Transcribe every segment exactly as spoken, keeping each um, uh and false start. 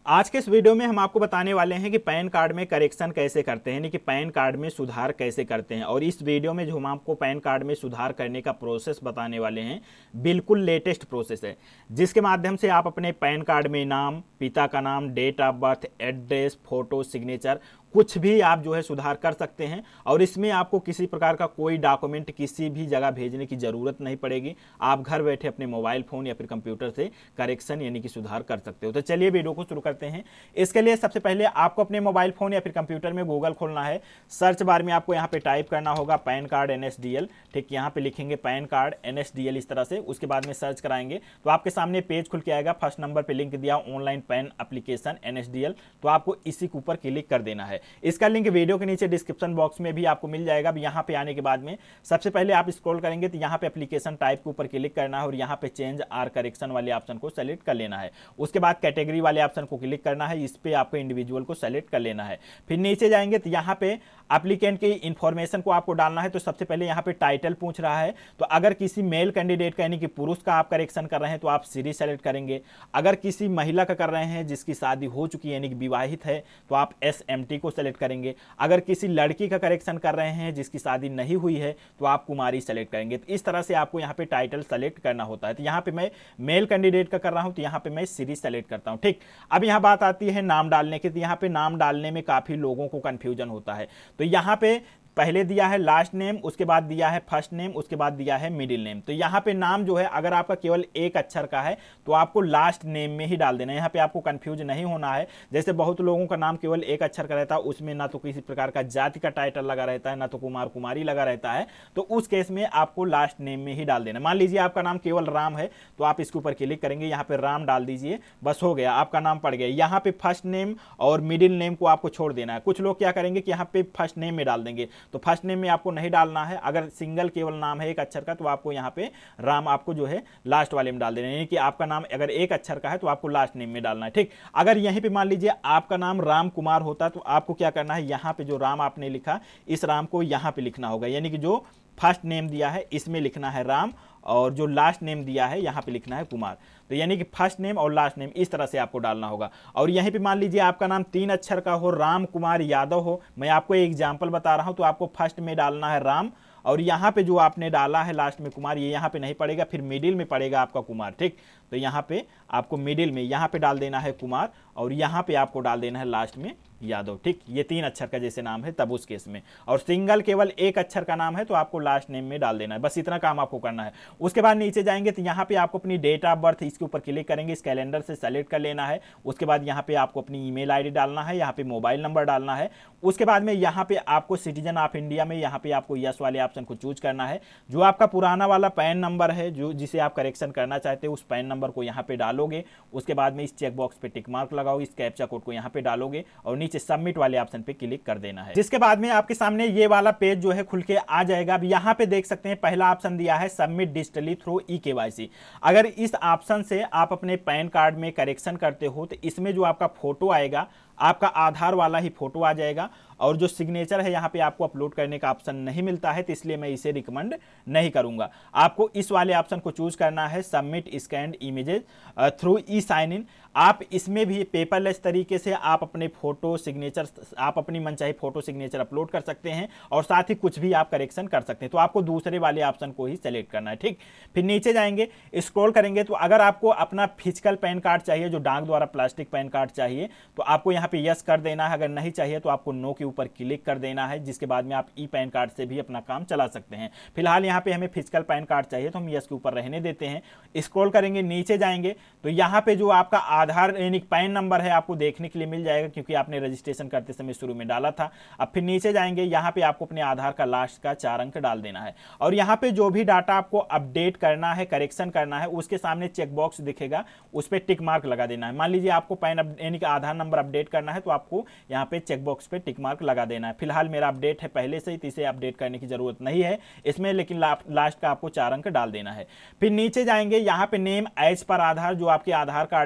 आज के इस वीडियो में हम आपको बताने वाले हैं कि पैन कार्ड में करेक्शन कैसे करते हैं, यानी कि पैन कार्ड में सुधार कैसे करते हैं। और इस वीडियो में जो हम आपको पैन कार्ड में सुधार करने का प्रोसेस बताने वाले हैं, बिल्कुल लेटेस्ट प्रोसेस है, जिसके माध्यम से आप अपने पैन कार्ड में नाम, पिता का नाम, date of birth, address, photo, signature, कुछ भी आप जो है सुधार कर सकते हैं। और इसमें आपको किसी प्रकार का कोई डॉक्यूमेंट किसी भी जगह भेजने की ज़रूरत नहीं पड़ेगी। आप घर बैठे अपने मोबाइल फ़ोन या फिर कंप्यूटर से करेक्शन यानी कि सुधार कर सकते हो। तो चलिए वीडियो को शुरू करते हैं। इसके लिए सबसे पहले आपको अपने मोबाइल फ़ोन या फिर कंप्यूटर में गूगल खोलना है। सर्च बार में आपको यहाँ पे टाइप करना होगा PAN card N S D L. ठीक, यहाँ पे लिखेंगे PAN card N S D L इस तरह से। उसके बाद में सर्च कराएंगे तो आपके सामने पेज खुल के आएगा। फर्स्ट नंबर पर लिंक दिया online PAN application N S D L, तो आपको इसी के ऊपर क्लिक कर देना है। इसका लिंक वीडियो के नीचे डिस्क्रिप्शन बॉक्स में भी आपको मिल जाएगा। यहाँ पे आने के बाद में सबसे पहले आप स्क्रॉल करेंगे तो यहाँ पे एप्लीकेशन टाइप के ऊपर क्लिक करना है और यहाँ पे चेंज आर करेक्शन वाले ऑप्शन को सेलेक्ट कर लेना है। उसके बाद कैटेगरी वाले ऑप्शन को क्लिक करना है, इस पे आपको इंडिविजुअल को सेलेक्ट कर लेना है। फिर नीचे जाएंगे तो यहाँ पे एप्लीकेंट की इंफॉर्मेशन को आपको डालना है। तो सबसे पहले यहाँ पे टाइटल पूछ रहा है, तो अगर किसी मेल कैंडिडेट का यानी कि पुरुष का आप करेक्शन कर रहे हैं तो आप श्री सेलेक्ट करेंगे। अगर किसी महिला का कर रहे हैं जिसकी शादी हो चुकी है यानी कि विवाहित है तो आप एस एम टी को सेलेक्ट करेंगे। अगर किसी लड़की का करेक्शन कर रहे हैं जिसकी शादी नहीं हुई है तो आप कुमारी सेलेक्ट करेंगे। तो इस तरह से आपको यहाँ पे टाइटल सेलेक्ट करना होता है। तो यहाँ पे मैं मेल कैंडिडेट का कर रहा हूँ तो यहाँ पे मैं श्री सेलेक्ट करता हूँ। ठीक, अब यहाँ बात आती है नाम डालने की। तो यहाँ पे नाम डालने में काफी लोगों को कंफ्यूजन होता है। तो यहाँ पे पहले दिया है लास्ट नेम, उसके बाद दिया है फर्स्ट नेम, उसके बाद दिया है मिडिल नेम। तो यहाँ पे नाम जो है अगर आपका केवल एक अक्षर का है तो आपको लास्ट नेम में ही डाल देना है। यहाँ पे आपको कंफ्यूज नहीं होना है। जैसे बहुत लोगों का नाम केवल एक अक्षर का रहता है, उसमें ना तो किसी प्रकार का जाति का टाइटल लगा रहता है, ना तो कुमार कुमारी लगा रहता है, तो उस केस में आपको लास्ट नेम में ही डाल देना। मान लीजिए आपका नाम केवल राम है तो आप इसके ऊपर क्लिक करेंगे, यहाँ पे राम डाल दीजिए, बस हो गया, आपका नाम पड़ गया। यहाँ पे फर्स्ट नेम और मिडिल नेम को आपको छोड़ देना है। कुछ लोग क्या करेंगे कि यहाँ पे फर्स्ट नेम में डाल देंगे, तो फर्स्ट नेम में आपको नहीं डालना है। अगर सिंगल केवल नाम है एक अक्षर का तो आपको यहाँ पे राम आपको जो है लास्ट वाले में डाल देना है, यानी कि आपका नाम अगर एक अक्षर का है तो आपको लास्ट नेम में डालना है। ठीक, अगर यहीं पे मान लीजिए आपका नाम राम कुमार होता तो आपको क्या करना है, यहाँ पे जो राम आपने लिखा इस राम को यहाँ पे लिखना होगा, यानी कि जो फर्स्ट नेम दिया है इसमें लिखना है राम और जो लास्ट नेम दिया है यहाँ पे लिखना है कुमार। तो यानी कि फर्स्ट नेम और लास्ट नेम इस तरह से आपको डालना होगा। और यहीं पे मान लीजिए आपका नाम तीन अक्षर का हो, राम कुमार यादव हो, मैं आपको एक एग्जांपल बता रहा हूं, तो आपको फर्स्ट में डालना है राम और यहाँ पे जो आपने डाला है लास्ट में कुमार, ये यहाँ पे नहीं पड़ेगा, फिर मिडिल में पड़ेगा आपका कुमार। ठीक, तो यहाँ पे आपको मिडिल में यहाँ पे डाल देना है कुमार और यहाँ पे आपको डाल देना है लास्ट में यादव। ठीक, ये तीन अक्षर का जैसे नाम है तब उस केस में। और सिंगल केवल एक अक्षर का नाम है तो आपको लास्ट नेम में डाल देना है। बस इतना काम आपको करना है। उसके बाद नीचे जाएंगे तो यहाँ पे आपको अपनी डेट ऑफ बर्थ इसके ऊपर क्लिक करेंगे, इस कैलेंडर से सेलेक्ट कर लेना है। उसके बाद यहाँ पे आपको अपनी ईमेल आईडी डालना है, यहाँ पे मोबाइल नंबर डालना है। उसके बाद में यहाँ पे आपको सिटीजन ऑफ इंडिया में यहाँ पे आपको यस वाले ऑप्शन को चूज करना है। जो आपका पुराना वाला पैन नंबर है जो जिसे आप करेक्शन करना चाहते हैं उस पैन नंबर को यहाँ पे डालोगे। उसके बाद में इस चेक बॉक्स पे टिक मार्क लगाओ, इस कैप्चा कोड को यहाँ पे डालोगे और नीचे सबमिट वाले ऑप्शन पे क्लिक कर देना है। जिसके बाद में आपके सामने ये वाला पेज जो है खुल के आ जाएगा। अब यहाँ पे देख सकते हैं पहला ऑप्शन दिया है submit digitally through e KYC. अगर इस ऑप्शन से आप अपने पैन कार्ड में करेक्शन करते हो तो इसमें जो आपका फोटो आएगा आपका आधार वाला ही फोटो आ जाएगा और जो सिग्नेचर है यहाँ पे आपको अपलोड करने का ऑप्शन नहीं मिलता है, तो इसलिए मैं इसे रिकमेंड नहीं करूंगा। आपको इस वाले ऑप्शन को चूज करना है submit scanned images through e sign in. आप इसमें भी पेपरलेस तरीके से आप अपने फोटो सिग्नेचर आप अपनी मनचाही फोटो सिग्नेचर अपलोड कर सकते हैं और साथ ही कुछ भी आप करेक्शन कर सकते हैं। तो आपको दूसरे वाले ऑप्शन को ही सेलेक्ट करना है। ठीक, फिर नीचे जाएंगे, स्क्रॉल करेंगे तो अगर आपको अपना फिजिकल पैन कार्ड चाहिए जो डाक द्वारा प्लास्टिक पैन कार्ड चाहिए तो आपको यहाँ पे यस कर देना है। अगर नहीं चाहिए तो आपको नो के ऊपर क्लिक कर देना है, जिसके बाद में आप ई पैन कार्ड से भी अपना काम चला सकते हैं। फिलहाल यहाँ पे हमें फिजिकल पैन कार्ड चाहिए तो हम यस के ऊपर रहने देते हैं। स्क्रॉल करेंगे, नीचे जाएंगे तो यहाँ पे जो आपका आधार यानी पैन नंबर है आपको देखने के लिए मिल जाएगा क्योंकि आपने रजिस्ट्रेशन करते समय शुरू में डाला था। अब फिर नीचे जाएंगे, यहाँ पे आपको अपने आधार का लास्ट का चार अंक डाल देना है और यहाँ पे जो भी डाटा आपको अपडेट करना है करेक्शन करना है उसके सामने चेक बॉक्स दिखेगा, उस पर टिक मार्क लगा देना है। मान लीजिए आपको पैन यानी कि आधार नंबर अपडेट करना है तो आपको यहाँ पे चेक बॉक्स पे टिक मार्क लगा देना है। फिलहाल मेरा अपडेट है पहले से ही, तो इसे अपडेट करने की जरूरत नहीं है इसमें, लेकिन ला, लास्ट का आपको चार अंक डाल देना है। फिर नीचे जाएंगे, यहाँ पे नेम एज पर आधार, जो आपके आधार कार्ड में नाम है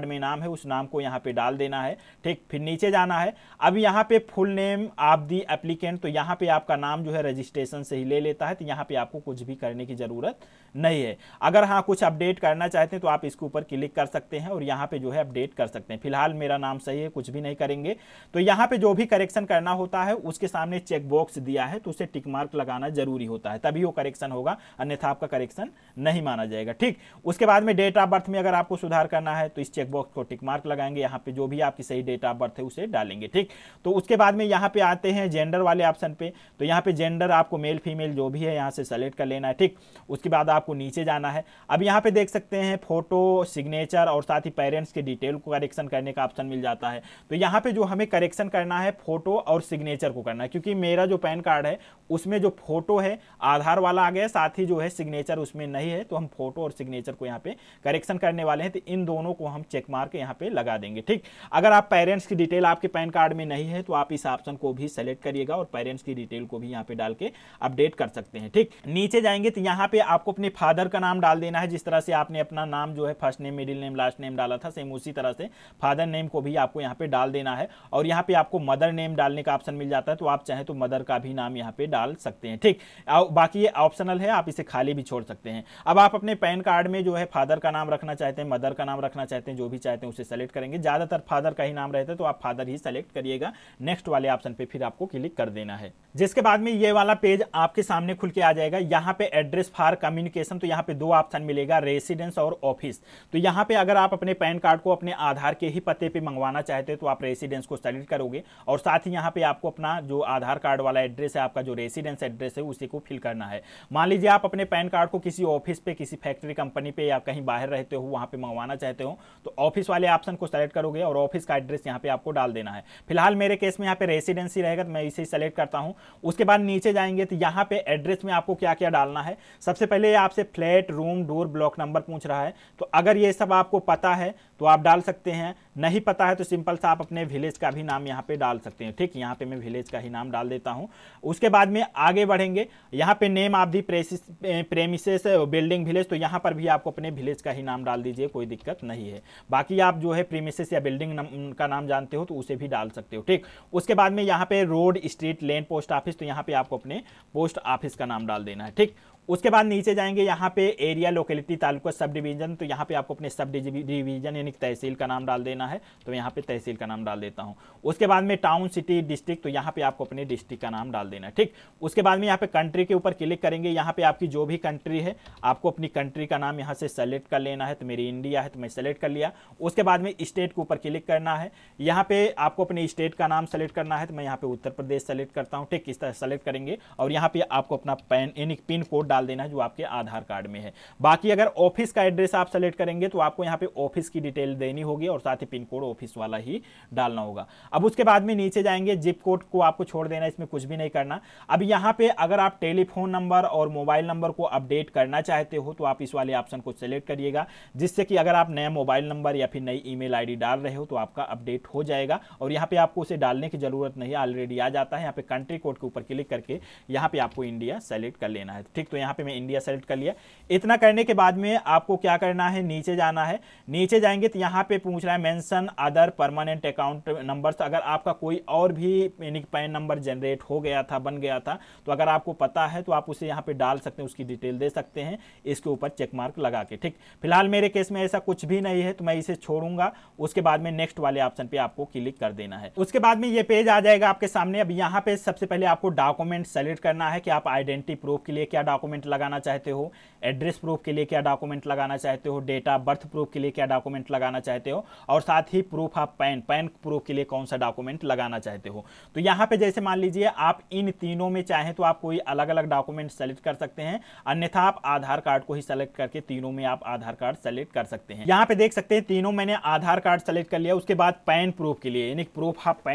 है उस नाम को यहाँ पे डाल देना है। ठीक, फिर नीचे जाना है। अब यहाँ पे full name of the applicant, तो यहाँ पे आपका नाम जो है रजिस्ट्रेशन से ही ले लेता है, तो यहाँ पे आपको कुछ भी करने की जरूरत नहीं है। अगर हाँ कुछ अपडेट करना चाहते हैं तो आप इसके ऊपर क्लिक कर सकते हैं और यहाँ पे जो है अपडेट कर सकते हैं। फिलहाल मेरा नाम सही है, कुछ भी नहीं करेंगे। तो यहाँ पे जो भी करेक्शन करना होता है उसके सामने चेक बॉक्स दिया है, तो उसे टिक मार्क लगाना जरूरी होता है, तभी वो करेक्शन होगा, अन्यथा आपका करेक्शन नहीं माना जाएगा। ठीक, उसके बाद में डेट ऑफ बर्थ में अगर आपको सुधार करना है तो इस चेक बॉक्स को टिक मार्क लगाएंगे, यहाँ पे जो भी आपकी सही डेट ऑफ बर्थ है उसे डालेंगे। ठीक, तो उसके बाद में यहाँ पे आते हैं जेंडर वाले ऑप्शन पे, तो यहाँ पे जेंडर आपको मेल फीमेल जो भी है यहाँ से सेलेक्ट कर लेना है। ठीक, उसके बाद आपको नीचे जाना है। अब यहाँ पे देख सकते हैं फोटो, सिग्नेचर और साथ ही पेरेंट्स के डिटेल को करेक्शन करने का ऑप्शन मिल जाता है। तो यहाँ पे जो हमें करेक्शन करना है फोटो और सिग्नेचर को करना है, क्योंकि मेरा जो पैन कार्ड है उसमें जो फोटो है आधार वाला आ गया, साथ ही जो है सिग्नेचर उसमें नहीं है, तो हम फोटो और सिग्नेचर को यहाँ पे करेक्शन करने वाले हैं, तो इन दोनों को हम चेक मार्क यहाँ पे लगा देंगे। ठीक, अगर आप पेरेंट्स की डिटेल आपके पैन कार्ड में नहीं है तो आप इस ऑप्शन को भी सेलेक्ट करिएगा और पेरेंट्स की डिटेल को भी यहाँ पे डाल के अपडेट कर सकते हैं। ठीक, नीचे जाएंगे तो यहाँ पे आपको अपने फादर का नाम डाल देना है, जिस तरह से आपने अपना नाम जो है first name, middle name, last name डाला था, सेम उसी तरह से फादर नेम को भी आपको यहाँ पे डाल देना है। और यहाँ पे आपको मदर नेम डालने का ऑप्शन मिल जाता है, तो आप चाहे तो मदर का भी नाम यहाँ पे डाल सकते हैं। ठीक, बाकी ये ऑप्शनल है, आप इसे खाली भी छोड़ सकते हैं। अब आप अपने पैन कार्ड में जो है फादर का नाम रखना चाहते हैं, मदर का नाम रखना चाहते हैं, जो भी चाहते हैं उसे सेलेक्ट करेंगे। ज्यादातर फादर का ही नाम रहता है तो आप फादर ही सेलेक्ट करिएगा। नेक्स्ट वाले ऑप्शन पे फिर आपको क्लिक कर देना है, जिसके बाद में ये वाला पेज आपके सामने खुल के आ जाएगा। यहाँ पे एड्रेस फॉर कम्युनिकेशन, तो यहाँ पे दो ऑप्शन मिलेगा, रेसिडेंस और ऑफिस। तो यहाँ पे अगर आप अपने पैन कार्ड को अपने आधार के ही पते पे मंगवाना चाहते हैं तो आप रेसिडेंस को सेलेक्ट करोगे और साथ ही यहाँ पे आपको अपना जो आधार कार्ड वाला एड्रेस है, आपका जो रेसिडेंस एड्रेस है, उसी को फिल करना है। मान लीजिए आप अपने पैन कार्ड को किसी ऑफिस पे, किसी फैक्ट्री कंपनी पे या कहीं बाहर रहते हो वहां पे मंगवाना चाहते हो तो ऑफिस वाले ऑप्शन को सेलेक्ट करोगे और ऑफिस का एड्रेस यहाँ पे आपको डाल देना है। फिलहाल मेरे केस में यहाँ पे रेसिडेंसी रहेगा तो मैं इसे सेलेक्ट करता हूँ। उसके बाद नीचे जाएंगे तो यहाँ पे एड्रेस में आपको क्या क्या डालना है। सबसे पहले आपसे flat, room, door, block number पूछ रहा है, तो अगर ये सब आपको पता है तो आप डाल सकते हैं, नहीं पता है तो सिंपल सा आप अपने विलेज का भी नाम यहाँ पे डाल सकते हैं। ठीक, यहाँ पे मैं विलेज का ही नाम डाल देता हूँ। उसके बाद में आगे बढ़ेंगे, यहाँ पे name of the premises building village, तो यहाँ पर भी आपको अपने विलेज का ही नाम डाल दीजिए, कोई दिक्कत नहीं है। बाकी आप जो है प्रीमिसेस या बिल्डिंग का नाम जानते हो तो उसे भी डाल सकते हो। ठीक, उसके बाद में यहाँ पे road, street, lane, post office, तो यहाँ पे आपको अपने पोस्ट ऑफिस का नाम डाल देना है। ठीक, उसके बाद नीचे जाएंगे, यहाँ पे area, locality, taluka, sub division, तो यहाँ पे आपको अपने सब डिवीजन यानी तहसील का नाम डाल देना है, तो यहाँ पे तहसील का नाम डाल देता हूँ। उसके बाद में टाउन, सिटी, डिस्ट्रिक्ट, तो यहाँ पे आपको अपने डिस्ट्रिक्ट का नाम डाल देना है। ठीक, उसके बाद में यहाँ पे कंट्री के ऊपर क्लिक करेंगे, यहाँ पे आपकी जो भी कंट्री है आपको अपनी कंट्री का नाम यहाँ से सेलेक्ट कर लेना है, तो मेरी इंडिया है तो मैं सेलेक्ट कर लिया। उसके बाद में स्टेट के ऊपर क्लिक करना है, यहाँ पे आपको अपने स्टेट का नाम सेलेक्ट करना है, तो मैं यहाँ पे उत्तर प्रदेश सेलेक्ट करता हूँ। ठीक, इस तरह सेलेक्ट करेंगे और यहाँ पे आपको अपना पैन यानी पिन कोड डाल देना है जो आपके आधार कार्ड में है। बाकी अगर ऑफिस का एड्रेस आप सेलेक्ट करेंगे तो आपको यहाँ पे ऑफिस की डिटेल देनी होगी और साथ ही पिन कोड ऑफिस वाला ही डालना होगा। अब उसके बाद में नीचे जाएंगे, जिप कोड को आपको छोड़ देना, इसमें कुछ भी नहीं करना। अब यहाँ पे अगर आप टेलीफोन नंबर और मोबाइल नंबर को अपडेट करना चाहते हो तो आप इस वाले ऑप्शन को सिलेक्ट करिएगा, जिससे कि अगर आप नया मोबाइल नंबर या फिर नई ईमेल आईडी डाल रहे हो तो आपका अपडेट हो जाएगा और यहाँ पे आपको उसे डालने की जरूरत नहीं है, ऑलरेडी आ जाता है। यहाँ पे कंट्री कोड के ऊपर क्लिक करके यहाँ पे आपको इंडिया सेलेक्ट कर लेना है। ठीक, तो यहाँ पे मैं इंडिया सेलेक्ट कर लिया। इतना करने के बाद में आपको क्या करना है, नीचे जाना है। नीचे जाएंगे तो यहाँ पे पूछ रहा है mention other permanent account numbers, अगर आपका कोई और भी पैन नंबर जनरेट हो गया था, बन गया था, तो अगर आपको पता है तो आप उसे यहाँ पे डाल सकते हैं, उसकी डिटेल दे सकते हैं इसके ऊपर चेक मार्क लगा के। ठीक, फिलहाल मेरे केस में ऐसा कुछ भी नहीं है तो मैं इसे छोड़ूंगा। उसके बाद में नेक्स्ट वाले ऑप्शन पे आपको क्लिक कर देना है। उसके बाद में ये पेज आ जाएगा आपके सामने। अब यहाँ पे सबसे पहले आपको डॉक्यूमेंट सेलेक्ट करना है कि आप आइडेंटिटी प्रूफ के लिए क्या डॉक्यूमेंट लगाना चाहते हो, एड्रेस प्रूफ के लिए क्या डॉक्यूमेंट लगाना चाहते हो, डेट ऑफ बर्थ प्रूफ के लिए क्या डॉक्यूमेंट लगाना चाहते हो और साथ ही proof of PAN PAN proof के लिए कौन सा डॉक्यूमेंट लगाना चाहते हो। तो यहाँ पे जैसे मान लीजिए आप इन तीनों में चाहें तो आप कोई अलग अलग डॉक्यूमेंट सेलेक्ट कर सकते हैं, अन्यथा आप आधार कार्ड को ही सेलेक्ट करके तीनों में आप आधार कार्ड सेलेक्ट कर सकते हैं। यहाँ पे देख सकते हैं तीनों मैंने आधार कार्ड सेलेक्ट कर लिया। उसके बाद पैन प्रूफ के लिए यानी प्रूफ ऑफ पैन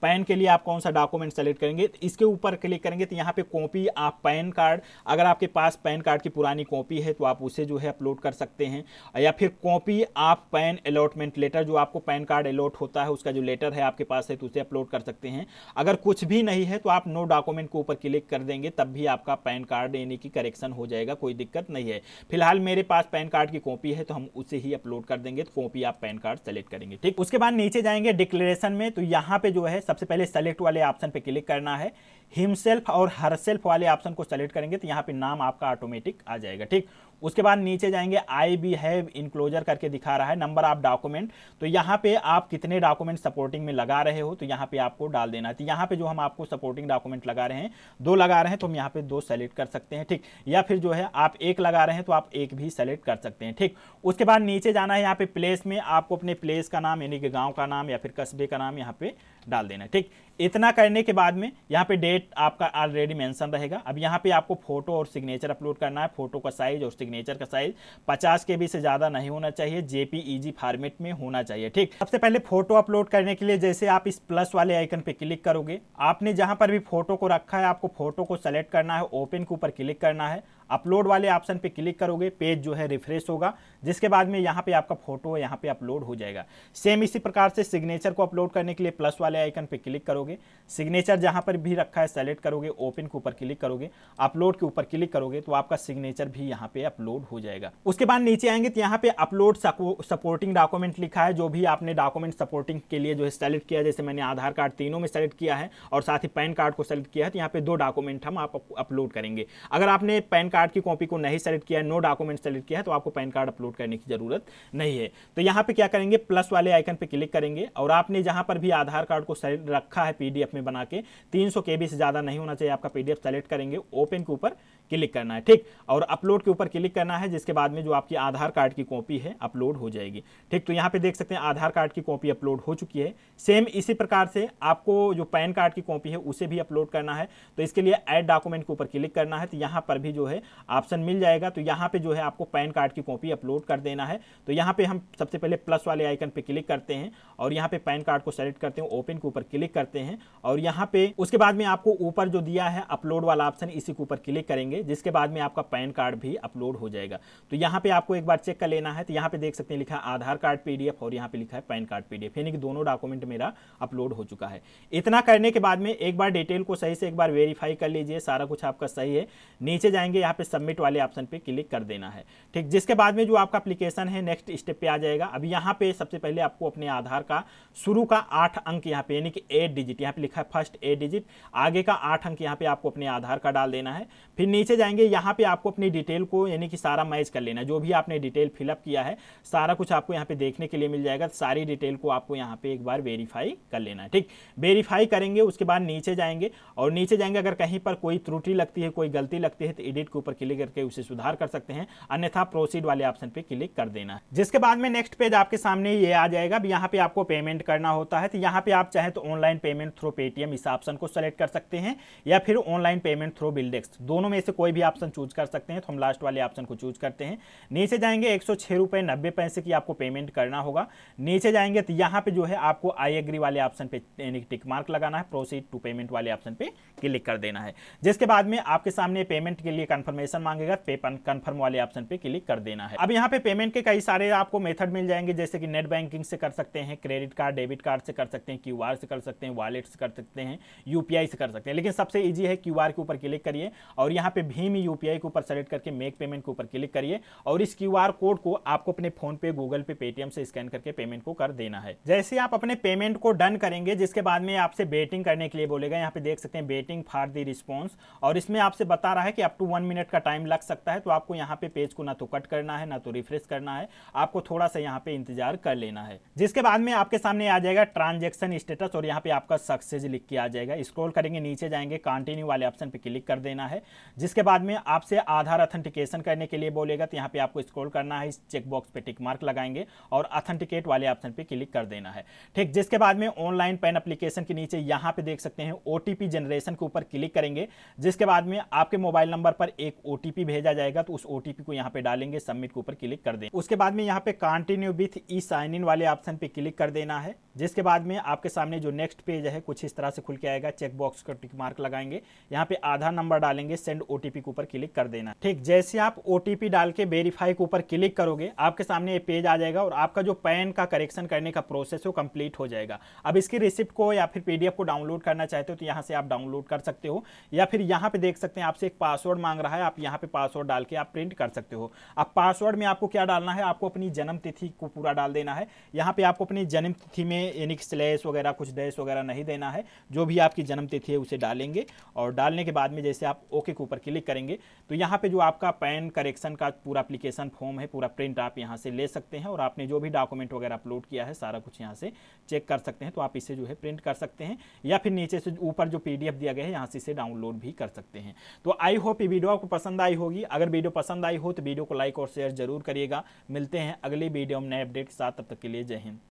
पैन के लिए आप कौन सा डॉक्यूमेंट सेलेक्ट करेंगे, इसके ऊपर क्लिक करेंगे तो यहाँ पे कॉपी आप पैन कार्ड, अगर आपके पास पैन कार्ड की पुरानी कॉपी है तो आप उसे जो है अपलोड कर सकते हैं, या फिर कॉपी आप पैन अलॉटमेंट लेटर, जो आपको पैन कार्ड अलॉट होता है उसका जो लेटर है आपके पास है तो उसे अपलोड कर सकते हैं। अगर कुछ भी नहीं है तो आप नो डॉक्यूमेंट के ऊपर क्लिक कर देंगे, तब भी आपका पैन कार्ड यानी कि करेक्शन हो जाएगा, कोई दिक्कत नहीं है। फिलहाल मेरे पास पैन कार्ड की कॉपी है तो हम उसे ही अपलोड कर देंगे, तो कॉपी आप पैन कार्ड सेलेक्ट करेंगे। ठीक, उसके बाद नीचे जाएंगे डिक्लेरेशन में, तो यहाँ पे जो है सबसे पहले सेलेक्ट वाले ऑप्शन पे क्लिक करना है। हिमसेल्फ और हरसेल्फ वाले ऑप्शन को सेलेक्ट करेंगे तो यहाँ पे नाम आपका ऑटोमेटिक आ जाएगा। ठीक, उसके बाद नीचे जाएंगे आई बी हैव इनक्लोजर करके दिखा रहा है नंबर ऑफ डॉक्यूमेंट, तो यहाँ पे आप कितने डॉक्यूमेंट सपोर्टिंग में लगा रहे हो तो यहाँ पे आपको डाल देना है। तो यहाँ पे जो हम आपको सपोर्टिंग डॉक्यूमेंट लगा रहे हैं, दो लगा रहे हैं तो हम यहाँ पे दो सेलेक्ट कर सकते हैं। ठीक, या फिर जो है आप एक लगा रहे हैं तो आप एक भी सेलेक्ट कर सकते हैं। ठीक, उसके बाद नीचे जाना है, यहाँ पे प्लेस में आपको अपने प्लेस का नाम यानी कि गाँव का नाम या फिर कस्बे का नाम यहाँ पे डाल देना है। ठीक, इतना करने के बाद में यहाँ पे डेट आपका ऑलरेडी मेंशन रहेगा। अब यहाँ पे आपको फोटो और सिग्नेचर अपलोड करना है। फोटो का साइज और सिग्नेचर का साइज पचास के बी से ज्यादा नहीं होना चाहिए, जेपीईजी फॉर्मेट में होना चाहिए। ठीक, सबसे पहले फोटो अपलोड करने के लिए जैसे आप इस प्लस वाले आइकन पे क्लिक करोगे, आपने जहां पर भी फोटो को रखा है आपको फोटो को सेलेक्ट करना है, ओपन के ऊपर क्लिक करना है, अपलोड वाले ऑप्शन पे क्लिक करोगे, पेज जो है रिफ्रेश होगा, जिसके बाद में यहाँ पे आपका फोटो यहाँ पे अपलोड हो जाएगा। सेम इसी प्रकार से सिग्नेचर को अपलोड करने के लिए प्लस वाले आइकन पे क्लिक करोगे, सिग्नेचर जहाँ पर भी रखा है सेलेक्ट करोगे, ओपन के ऊपर क्लिक करोगे, अपलोड के ऊपर क्लिक करोगे तो आपका सिग्नेचर भी यहाँ पे अपलोड हो जाएगा। उसके बाद नीचे आएंगे तो यहाँ पे अपलोड सपोर्टिंग डॉक्यूमेंट लिखा है, जो भी आपने डॉक्यूमेंट सपोर्टिंग के लिए जो है सेलेक्ट किया, जैसे मैंने आधार कार्ड तीनों में सेलेक्ट किया है और साथ ही पैन कार्ड को सेलेक्ट किया है, तो यहाँ पे दो डॉक्यूमेंट हम आप अपलोड करेंगे। अगर आपने पैन कार्ड की कॉपी को नहीं सेलेक्ट किया है, नो डॉक्यूमेंट सेलेक्ट किया है, तो आपको पैन कार्ड अपलोड करने की जरूरत नहीं है। तो यहाँ पे क्या करेंगे, प्लस वाले आइकन पे क्लिक करेंगे और आपने जहां पर भी आधार कार्ड को सेलेक्ट रखा है पीडीएफ में बना के, तीन सौ केबी से ज्यादा नहीं होना चाहिए आपका पीडीएफ, सेलेक्ट करेंगे, ओपन के ऊपर क्लिक करना है। ठीक, और अपलोड के ऊपर क्लिक करना है, जिसके बाद में जो आपकी आधार कार्ड की कॉपी है अपलोड हो जाएगी। ठीक, तो यहाँ पे देख सकते हैं आधार कार्ड की कॉपी अपलोड हो चुकी है। सेम इसी प्रकार से आपको जो पैन कार्ड की कॉपी है उसे भी अपलोड करना है, तो इसके लिए ऐड डॉक्यूमेंट के ऊपर क्लिक करना है, तो यहाँ पर भी जो है ऑप्शन मिल जाएगा। तो यहाँ पे जो है आपको पैन कार्ड की कॉपी अपलोड कर देना है। तो यहाँ पे हम सबसे पहले प्लस वाले आइकन पे क्लिक करते हैं और यहाँ पे पैन कार्ड को सेलेक्ट करते हैं, ओपन के ऊपर क्लिक करते हैं और यहाँ पे उसके बाद में आपको ऊपर जो दिया है अपलोड वाला ऑप्शन, इसी के ऊपर क्लिक करेंगे, जिसके बाद में आपका पैन कार्ड भी अपलोड हो जाएगा। तो यहाँ पे आपको एक बार चेक कर लेना है, तो यहाँ पे देख सकते हैं लिखा है आधार कार्ड पीडीएफ और यहाँ पे लिखा है पैन कार्ड पीडीएफ, यानी कि दोनों डॉक्यूमेंट मेरा अपलोड हो चुका है। इतना करने के बाद में एक बार डिटेल को सही से एक बार वेरीफाई कर लीजिए, सारा कुछ आपका सही है। नीचे जाएंगे, यहाँ पे सबमिट वाले ऑप्शन पे क्लिक कर देना है। ठीक, जिसके बाद में जो आपका एप्लीकेशन है नेक्स्ट स्टेप पे आ जाएगा। अब यहाँ पे सबसे पहले आपको अपने आधार का शुरू का आठ अंक यहाँ पे यानी कि एट डिजिट, यहाँ पे लिखा है फर्स्ट एट डिजिट, आगे का आठ अंक यहाँ पे आपको अपने आधार का डाल देना है। फिर नीचे जाएंगे, यहाँ पे आपको अपनी डिटेल को यानी कि सारा मैच कर लेना है, जो भी आपने डिटेल फिलअप किया है सारा कुछ आपको यहाँ पे देखने के लिए मिल जाएगा। सारी डिटेल को आपको यहाँ पे एक बार वेरीफाई कर लेना है। ठीक, वेरीफाई करेंगे, उसके बाद नीचे जाएंगे और नीचे जाएंगे अगर कहीं पर कोई त्रुटि लगती है, कोई गलती लगती है तो एडिट के ऊपर क्लिक करके उसे सुधार कर सकते हैं, अन्यथा प्रोसीड वाले ऑप्शन पे क्लिक कर देना है। जिसके बाद में नेक्स्ट पेज आपके सामने ये आ जाएगा। अब यहाँ पे आपको पेमेंट करना होता है, तो यहाँ पे आप चाहे तो ऑनलाइन पेमेंट थ्रू पेटीएम इस ऑप्शन को सेलेक्ट कर सकते हैं या फिर ऑनलाइन पेमेंट थ्रू बिल्डेक्स, दोनों में से कोई भी ऑप्शन चूज कर सकते हैं। तो हम लास्ट वाले ऑप्शन को चूज करते हैं। नीचे जाएंगे, एक सौ छह रुपए नब्बे पैसे की आपको पेमेंट करना होगा। नीचे जाएंगे तो यहाँ पे जो है आपको आई एग्री वाले ऑप्शन पे टिक मार्क लगाना है, प्रोसीड टू पेमेंट वाले ऑप्शन पे क्लिक कर देना है। जिसके बाद में आपके सामने पेमेंट के लिए कंफर्मेशन मांगेगा, पे कंफर्म वाले ऑप्शन पे क्लिक कर देना है। अब यहाँ पे पेमेंट के कई सारे आपको मेथड मिल जाएंगे, जैसे कि नेट बैंकिंग से कर सकते हैं, क्रेडिट कार्ड डेबिट कार्ड से कर सकते हैं, क्यूआर से कर सकते हैं, वॉलेट से कर सकते हैं, यूपीआई से कर सकते हैं। लेकिन सबसे इजी है क्यूआर के ऊपर क्लिक करिए और यहाँ पे भीम यूपीआई के ऊपर सेलेक्ट करके मेक पेमेंट के ऊपर क्लिक करिए और इस क्यूआर कोड को आपको अपने फोन पे, गूगल पे, पेटीएम से स्कैन करके पेमेंट को कर देना है। जैसे आप अपने पेमेंट को डन करेंगे, जिसके बाद में आपसे बेटिंग करने के लिए बोलेगा। यहाँ पे देख सकते हैं बेटिंग फॉर द रिस्पॉन्स और इसमें आपसे बता रहा है कि अप टू वन मिनट का टाइम लग सकता है। तो आपको यहाँ पे पेज को ना तो कट करना है ना तो रिफ्रेश करना है, आपको थोड़ा सा यहाँ पे इंतजार कर लेना है। जिसके बाद में आपके सामने आ जाएगा ट्रांजैक्शन स्टेटस और यहाँ पे आपका सक्सेस लिख के आ जाएगा। स्क्रॉल करेंगे, नीचे जाएंगे, कंटिन्यू वाले ऑप्शन पे क्लिक कर देना है। जिसके जिसके बाद में आपसे आधार ऑथेंटिकेशन करने के लिए बोलेगा, तो यहाँ पे आपको स्क्रॉल करना है, इस चेक बॉक्स पे टिक मार्क लगाएंगे और ऑथेंटिकेट वाले ऑप्शन पे क्लिक कर देना है। ठीक, जिसके बाद में ऑनलाइन पैन एप्लीकेशन के नीचे यहाँ पे देख सकते हैं ओटीपी जनरेशन के ऊपर क्लिक करेंगे। जिसके बाद में आपके मोबाइल नंबर पर एक ओटीपी भेजा जाएगा, तो उस ओटीपी को यहाँ पे डालेंगे, सबमिट के ऊपर क्लिक कर दें। उसके बाद में यहाँ पे continue with e sign in वाले ऑप्शन पे क्लिक कर देना है। जिसके बाद में आपके सामने जो नेक्स्ट पेज है कुछ इस तरह से खुल के आएगा, चेक बॉक्स का टिक मार्क लगाएंगे, यहाँ पे आधार नंबर डालेंगे, सेंड ओटीपी के ऊपर क्लिक कर देना। ठीक, जैसे आप ओटीपी डाल के वेरीफाई के ऊपर क्लिक करोगे, आपके सामने ये पेज आ जाएगा और आपका जो पैन का करेक्शन करने का प्रोसेस है वो कंप्लीट हो जाएगा। अब इसकी रिसिप्ट को या फिर पीडीएफ को डाउनलोड करना चाहते हो तो यहाँ से आप डाउनलोड कर सकते हो, या फिर यहाँ पे देख सकते हैं आपसे एक पासवर्ड मांग रहा है, आप यहाँ पे पासवर्ड डाल के आप प्रिंट कर सकते हो। अब पासवर्ड में आपको क्या डालना है, आपको अपनी जन्म तिथि को पूरा डाल देना है। यहाँ पे आपको अपनी जन्म तिथि में यानी स्लैश वगैरह कुछ डैश वगैरह नहीं देना है, जो भी आपकी जन्म तिथि है उसे डालेंगे। और डालने के बाद में जैसे आप ओके के ऊपर क्लिक करेंगे तो यहाँ पे जो आपका पैन करेक्शन का पूरा एप्लीकेशन फॉर्म है, पूरा प्रिंट आप यहाँ से ले सकते हैं और आपने जो भी डॉक्यूमेंट वगैरह अपलोड किया है सारा कुछ यहाँ से चेक कर सकते हैं। तो आप इसे जो है प्रिंट कर सकते हैं, या फिर नीचे से ऊपर जो पीडीएफ दिया गया है यहाँ से इसे डाउनलोड भी कर सकते हैं। तो आई होप ये वीडियो आपको पसंद आई होगी। अगर वीडियो पसंद आई हो तो वीडियो को लाइक और शेयर जरूर करिएगा। मिलते हैं अगली वीडियो में नए अपडेट के साथ, तब तक के लिए जय हिंद।